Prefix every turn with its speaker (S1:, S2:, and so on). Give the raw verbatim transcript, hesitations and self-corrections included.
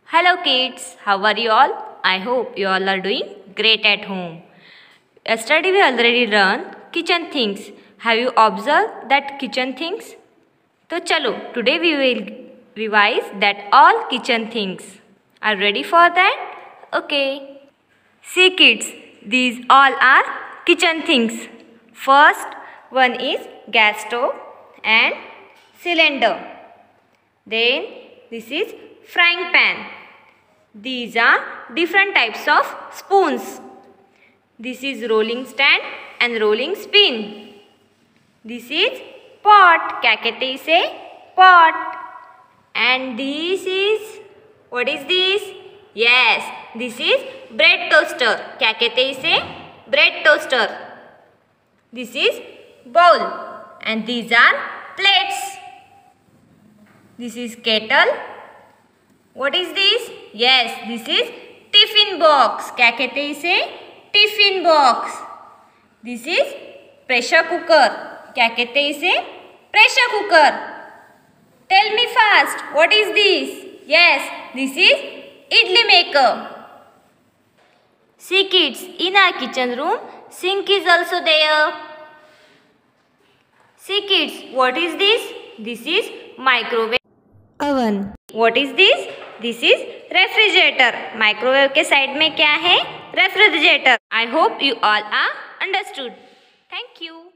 S1: Hello kids, how are you all? I hope you all are doing great at home. Yesterday we already learned kitchen things. Have you observed that kitchen things? So chalo, today we will revise that all kitchen things. Are ready for that? Okay. See kids, these all are kitchen things. First one is gas stove and cylinder. Then this is frying pan. These are different types of spoons. This is rolling stand and rolling spin. This is pot. क्या कहते इसे? Pot. And this is, what is this? Yes, this is bread toaster. क्या कहते इसे? Bread toaster. This is bowl. And these are plates. This is kettle. What is this? Yes, this is tiffin box. क्या कहते हैं इसे? Tiffin box. This is pressure cooker. क्या कहते हैं इसे? Pressure cooker. Tell me fast. What is this? Yes, this is idli maker. See kids, in our kitchen room, sink is also there. See kids, what is this? This is microwave oven. What is this? This is refrigerator. Microwave के side में क्या है? Refrigerator. I hope you all are understood. Thank you.